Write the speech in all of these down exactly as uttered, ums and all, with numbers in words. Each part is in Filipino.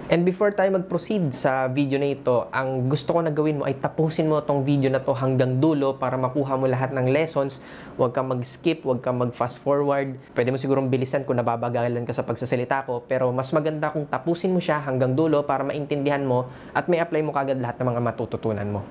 And before tayo mag-proceed sa video na ito, ang gusto ko na gawin mo ay tapusin mo tong video na to hanggang dulo para makuha mo lahat ng lessons. Huwag kang mag-skip, huwag kang mag-fast forward. Pwede mo sigurong bilisan kung nababagalan ka sa pagsasalita ko, pero mas maganda kung tapusin mo siya hanggang dulo para maintindihan mo at may apply mo kagad lahat ng mga matututunan mo.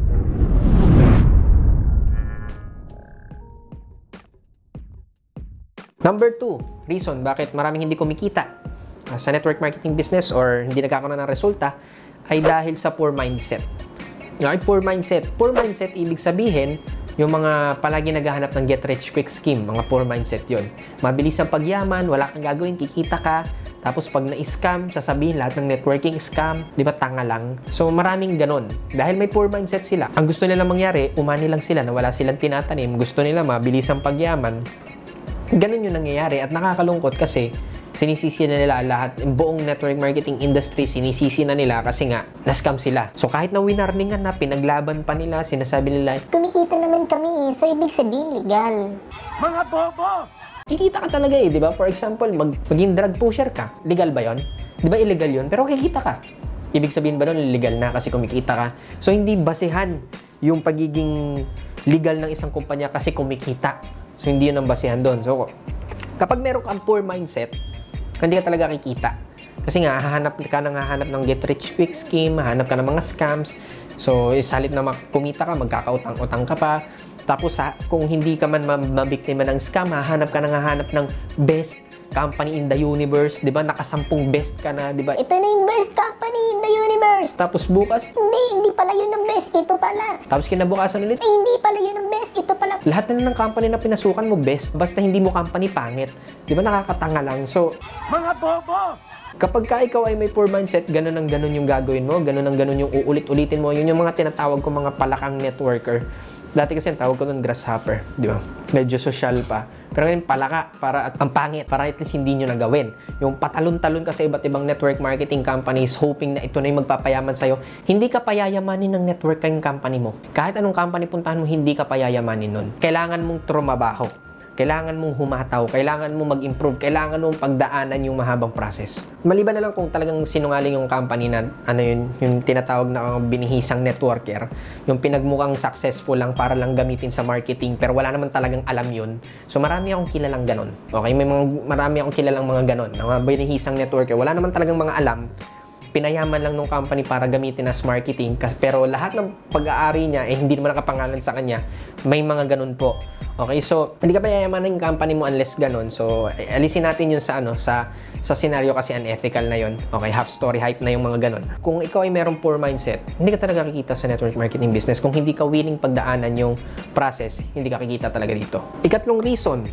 Number two, reason bakit maraming hindi kumikita sa network marketing business or hindi nagkakaroon ng resulta ay dahil sa poor mindset. Okay, poor mindset. Poor mindset, ibig sabihin, yung mga palagi naghahanap ng get rich quick scheme, mga poor mindset yon. Mabilis ang pagyaman, wala kang gagawin, kikita ka, tapos pag na-scam, sasabihin lahat ng networking scam, di ba tanga lang? So maraming ganon. Dahil may poor mindset sila, ang gusto nila mangyari, umani lang sila na wala silang tinatanim, gusto nila mabilis ang pagyaman. Ganon yung nangyayari at nakakalungkot kasi sinisisi na nila lahat, buong network marketing industry, sinisisi na nila kasi nga, na-scam sila. So kahit na winarningan na, pinaglaban pa nila, sinasabi nila, kumikita naman kami, so ibig sabihin legal. Mga bobo! Kikita ka talaga eh, di ba? For example, mag maging drug pusher ka, legal ba yon? Di ba illegal yon? Pero kikita ka. Ibig sabihin ba nun, legal na kasi kumikita ka? So hindi basehan yung pagiging legal ng isang kumpanya kasi kumikita. So hindi yun ang basehan doon. So kapag meron kang poor mindset, hindi ka talaga kikita. Kasi nga, hahanap ka nang hahanap ng get rich quick scheme, hahanap ka ng mga scams. So, salit na kumita ka, magkakautang-utang ka pa. Tapos, ha, kung hindi ka man mabiktima ng scam, hahanap ka nang hahanap ng best company in the universe. Di ba? Nakasampung best ka na, di ba? Ito na yung best company in the universe. Tapos bukas, Hindi, hindi pala yun ang best. Ito pala. tapos kinabukasan ulit, Eh, hindi pala yun ang best. Ito pala. lahat na ng company na pinasukan mo best, basta hindi mo company pangit. Di ba nakakatanga lang? So, Mga bobo! kapag ka ikaw ay may poor mindset, ganun ang ganun yung gagawin mo, ganun ang ganun yung uulit-ulitin mo. Yun yung mga tinatawag ko mga palakang networker. Dati kasi ang tawag ko nun grasshopper, di ba? Medyo social pa. Pero ngayon palaka, para at ang pangit, para at least hindi nyo nagawin. Yung patalon-talon ka sa iba't ibang network marketing companies, hoping na ito na yung magpapayaman sa'yo, hindi ka payayamanin ng networking company mo. Kahit anong company puntahan mo, hindi ka payayamanin nun. Kailangan mong trumabaho. Kailangan mong humataw, kailangan mong mag-improve, kailangan mong pagdaanan yung mahabang process. Maliban na lang kung talagang sinungaling yung company na, ano yun, yung tinatawag na binihisang networker, yung pinagmukhang successful lang para lang gamitin sa marketing, pero wala naman talagang alam yun. So marami akong kilalang ganon. Okay, may mga, marami akong kilalang mga ganon, na mga binihisang networker, wala naman talagang mga alam, pinayaman lang ng company para gamitin as marketing, pero lahat ng pag-aari niya, eh hindi naman nakapangalan sa kanya, may mga ganon po. Okay, so hindi ka payayamanin yung company mo unless ganon. So alisin natin yun sa ano, sa sa scenario kasi unethical na yun. Okay, half story hype na yung mga ganon. Kung ikaw ay merong poor mindset, hindi ka talaga kikita sa network marketing business. Kung hindi ka willing pagdaanan yung process, hindi ka kikita talaga dito. Ikatlong reason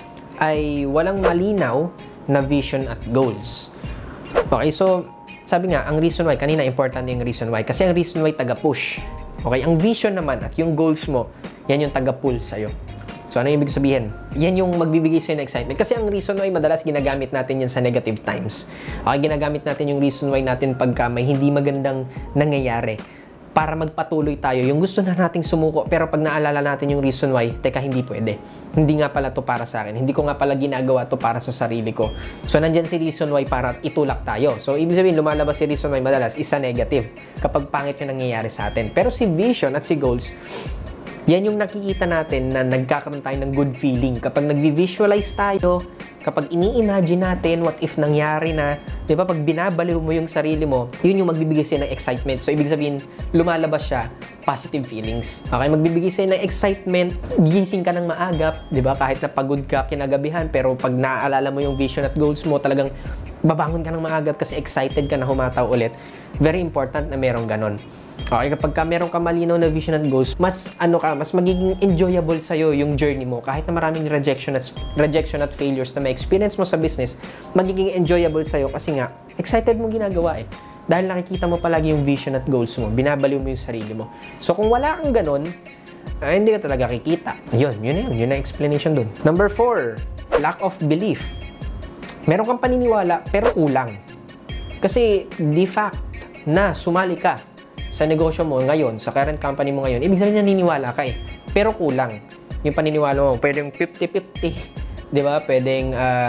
ay walang malinaw na vision at goals. Okay, so sabi nga, ang reason why, kanina important yung reason why. Kasi ang reason why taga-push. Okay, ang vision naman at yung goals mo, yan yung taga-pull sa'yo. So, ano yung ibig sabihin? Yan yung magbibigay sa'yo ng excitement. Kasi ang reason why, madalas ginagamit natin yan sa negative times. Okay, ginagamit natin yung reason why natin pagka may hindi magandang nangyayari para magpatuloy tayo. Yung gusto na nating sumuko, pero pag naalala natin yung reason why, teka, hindi pwede. Hindi nga pala to para sa akin. Hindi ko nga pala ginagawa to para sa sarili ko. So, nandyan si reason why para itulak tayo. So, ibig sabihin, lumalabas si reason why madalas isa negative kapag pangit yung nangyayari sa atin. Pero si vision at si goals, yan yung nakikita natin na nagkakaroon tayo ng good feeling. Kapag nag-visualize tayo, kapag ini-imagine natin what if nangyari na, di ba, pag binabaliw mo yung sarili mo, yun yung magbibigay sa'yo ng excitement. So, ibig sabihin, lumalabas siya, positive feelings. Okay, magbibigay sa'yo ng excitement, gigising ka ng maagap, di ba, kahit na pagod ka kinagabihan, pero pag naaalala mo yung vision at goals mo, talagang babangon ka ng maagap kasi excited ka na humataw ulit. Very important na merong ganon. Okay, kapag ka meron ka malinaw na vision at goals, mas ano ka, mas magiging enjoyable sa'yo yung journey mo. Kahit na maraming rejection at, rejection at failures na may experience mo sa business, magiging enjoyable sa'yo kasi nga, excited mo ginagawa eh. Dahil nakikita mo palagi yung vision at goals mo, binabaliw mo yung sarili mo. So kung wala kang ganon, ay, hindi ka talaga kikita. Yun, yun na yun, yun na explanation dun. Number four, lack of belief. Meron kang paniniwala, pero kulang. Kasi, the fact na sumali ka sa negosyo mo ngayon, sa current company mo ngayon, ibig sabihin naniniwala ka eh. Pero kulang. Yung paniniwala mo, pwedeng fifty fifty. Di ba? Pwedeng uh,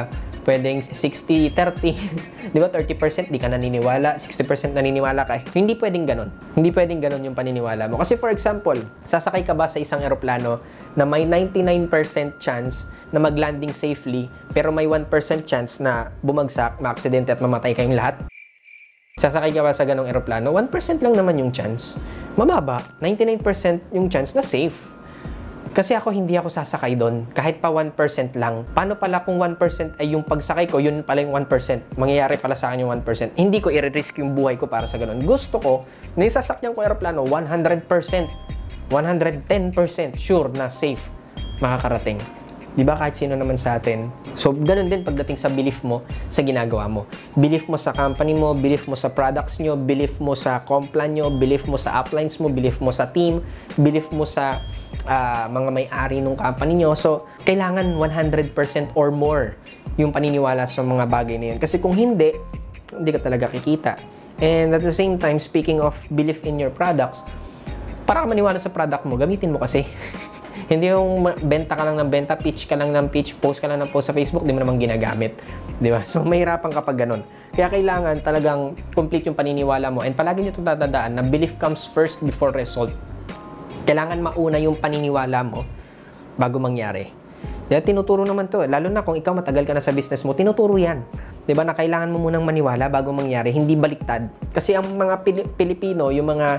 Pwedeng sixty thirty. Di ba? thirty percent di ka naniniwala, sixty percent naniniwala ka. Hindi pwedeng ganun. Hindi pwedeng ganun yung paniniwala mo. Kasi for example, sasakay ka ba sa isang eroplano na may ninety-nine percent chance na mag-landing safely, pero may one percent chance na bumagsak, ma-aksidente at mamatay kayong lahat? Sasakay ka ba sa ganong eroplano? one percent lang naman yung chance. Mababa. ninety-nine percent yung chance na safe. Kasi ako, hindi ako sasakay doon. Kahit pa one percent lang. Paano pala kung one percent ay yung pagsakay ko, yun pala yung one percent. Mangyayari pala sa akin yung one percent. Hindi ko i-risk yung buhay ko para sa ganon. Gusto ko, na yung sasakyan ko eroplano, one hundred percent, one hundred ten percent sure na safe makakarating. Di ba? Kahit sino naman sa atin. So, ganun din pagdating sa belief mo sa ginagawa mo. Belief mo sa company mo, belief mo sa products nyo, belief mo sa complan nyo, belief mo sa uplines mo, belief mo sa team, belief mo sa uh, mga may-ari ng company nyo. So, kailangan one hundred percent or more yung paniniwala sa mga bagay na yun. Kasi kung hindi, hindi ka talaga kikita. And at the same time, speaking of belief in your products, para ka maniwala sa product mo, gamitin mo kasi. Hindi yung benta ka lang ng benta, pitch ka lang ng pitch, post ka lang ng post sa Facebook, di mo naman ginagamit. Di ba? So, mahirapan kapag ganun. Kaya kailangan talagang complete yung paniniwala mo. And palagi nyo itong tatandaan na belief comes first before result. Kailangan mauna yung paniniwala mo bago mangyari. Kaya tinuturo naman to. Lalo na kung ikaw matagal ka na sa business mo, tinuturo yan. Di ba? Na kailangan mo munang maniwala bago mangyari, hindi baliktad. Kasi ang mga Pili- Pilipino, yung mga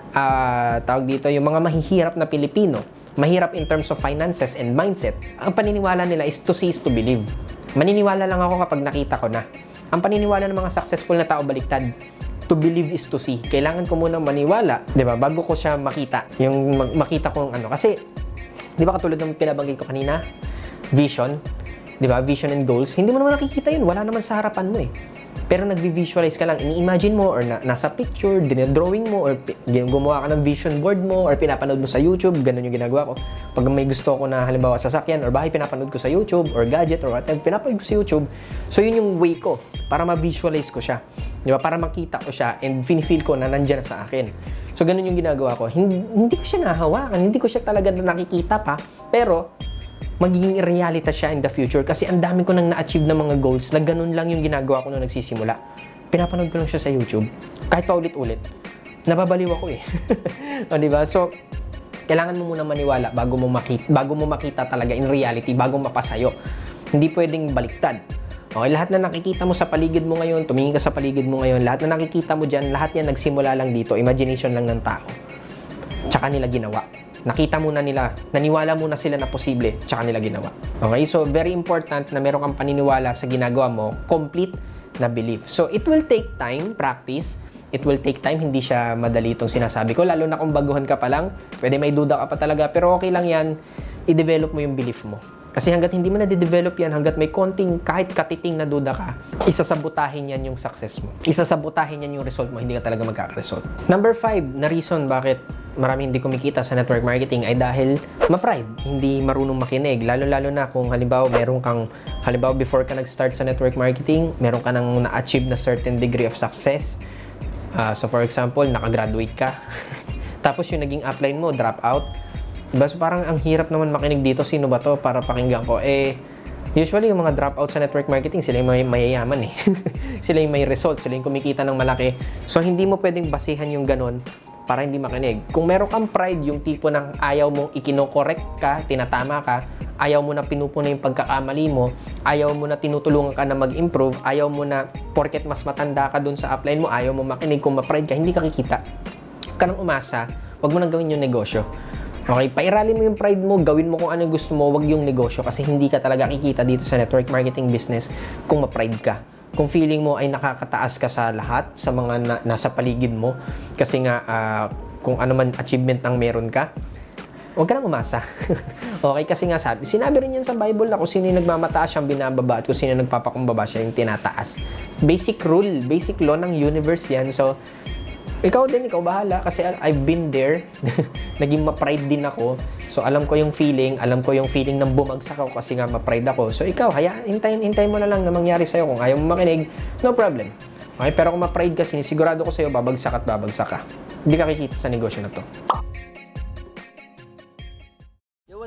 uh, tawag dito, yung mga mahihirap na Pilipino, mahirap in terms of finances and mindset, ang paniniwala nila is to see is to believe. Maniniwala lang ako kapag nakita ko na. Ang paniniwala ng mga successful na tao baliktad. To believe is to see. Kailangan ko muna maniwala, di ba? Bago ko siya makita. Yung makita ko ano. Kasi, di ba katulad ng pinabanggit ko kanina? Vision. Di ba? Vision and goals. Hindi mo naman nakikita yun. Wala naman sa harapan mo eh. Pero nagvi-visualize ka lang, ini-imagine mo or na, nasa picture, dinedrawing mo or gumawa ka ng vision board mo or pinapanood mo sa YouTube, ganun yung ginagawa ko. Pag may gusto ko na halimbawa sasakyan or bahay, pinapanood ko sa YouTube or gadget or whatever, pinapanood ko sa YouTube. So yun yung way ko para ma-visualize ko siya. Di ba? Para makita ko siya and feel ko na nandyan sa akin. So ganun yung ginagawa ko. Hindi, hindi ko siya nahawakan, hindi ko siya talaga nakikita pa, pero magiging reality siya in the future kasi ang dami ko nang na-achieve na mga goals na ganun lang yung ginagawa ko nung nagsisimula. Pinapanood ko lang siya sa YouTube. Kahit pa ulit-ulit. Nababaliw ako eh. O, diba? So, kailangan mo muna maniwala bago mo makita, bago mo makita talaga in reality, bago mapasayo. Hindi pwedeng baliktad. Okay, lahat na nakikita mo sa paligid mo ngayon, tumingin ka sa paligid mo ngayon, lahat na nakikita mo dyan, lahat yan nagsimula lang dito. Imagination lang ng tao. Tsaka nila ginawa. Nakita muna nila, naniwala muna sila na posible, tsaka nila ginawa. Okay? So, very important na meron kang paniniwala sa ginagawa mo, complete na belief. So, it will take time, practice. It will take time, hindi siya madali itong sinasabi ko. Lalo na kung baguhan ka pa lang, pwede may duda ka pa talaga, pero okay lang yan, i-develop mo yung belief mo. Kasi hanggat hindi mo na-develop yan, hanggat may konting, kahit katiting na duda ka, isasabotahin yan yung success mo. Isasabotahin yan yung result mo, hindi ka talaga magkakaresult. Number five, na reason bakit marami hindi kumikita sa network marketing ay dahil ma-pride, hindi marunong makinig. Lalo-lalo na kung halimbawa meron kang, halimbawa before ka nag-start sa network marketing, meron ka nang na-achieve na certain degree of success. Uh, so for example, nakagraduate ka. Tapos yung naging upline mo, drop out. Diba? So parang ang hirap naman makinig dito, sino ba to para pakinggan ko? Eh, usually yung mga drop out sa network marketing, sila yung may mayayaman eh. Sila yung may result, sila yung kumikita ng malaki. So hindi mo pwedeng basihan yung ganun para hindi makinig. Kung meron kang pride, yung tipo ng ayaw mong ikinokorek ka, tinatama ka, ayaw mo na pinupuna yung pagkakamali mo, ayaw mo na tinutulungan ka na mag-improve, ayaw mo na porket mas matanda ka dun sa upline mo, ayaw mo makinig, kung ma-pride ka, hindi ka kikita. Ka nang umasa, wag mo nang gawin yung negosyo. Okay, pairalin mo yung pride mo, gawin mo kung ano yung gusto mo, wag yung negosyo kasi hindi ka talaga kikita dito sa network marketing business kung ma-pride ka. Kung feeling mo ay nakakataas ka sa lahat, sa mga na, nasa paligid mo, kasi nga uh, kung ano man achievement ang meron ka, huwag ka nang umasa. Okay, kasi nga sabi, sinabi rin yan sa Bible na kung sino yung nagmamataas siyang binababa at kung sino yung nagpapakumbaba siya yung tinataas. Basic rule, basic law ng universe yan. So, ikaw din, ikaw bahala kasi I've been there. Naging ma-pride din ako. So, alam ko yung feeling, alam ko yung feeling ng bumagsak ako kasi nga ma-pride ako. So, ikaw, haya, hintayin, hintayin mo na lang na mangyari sa'yo. Kung ayaw mo makinig, no problem. Okay, pero kung ma-pride ka, sinisigurado ko sa'yo, babagsak at babagsak ka. Hindi ka kikita sa negosyo na to. Yo, what's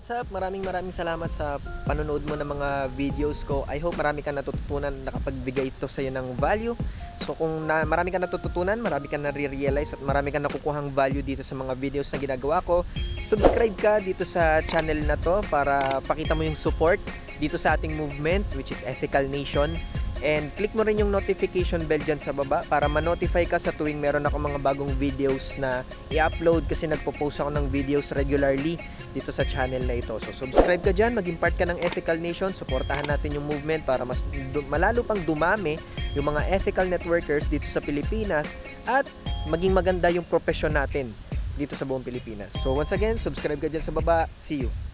what's up? Maraming maraming salamat sa panonood mo ng mga videos ko. I hope marami kang natututunan, nakapagbigay ito sa iyo ng value. So kung na, marami kang natututunan, marami kang nare-realize at marami kang nakukuhang value dito sa mga videos na ginagawa ko, subscribe ka dito sa channel na to para pakita mo yung support dito sa ating movement, which is Ethical Nation. And click mo rin yung notification bell dyan sa baba para ma-notify ka sa tuwing meron ako mga bagong videos na i-upload, kasi nagpo-post ako ng videos regularly dito sa channel na ito. So subscribe ka dyan, maging part ka ng Ethical Nation, suportahan natin yung movement para mas malalo pang dumami yung mga ethical networkers dito sa Pilipinas at maging maganda yung profession natin dito sa buong Pilipinas. So once again, subscribe ka dyan sa baba. See you!